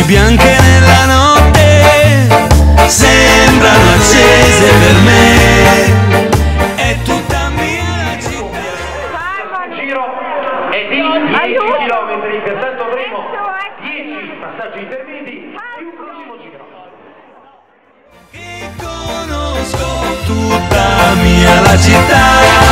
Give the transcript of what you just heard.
bianche nella notte sembrano accese per me. È tutta mia la città. Il giro è di 10 km, pertanto avremo 10 passaggi intermedi più un primo giro. Che conosco tutta mia la città.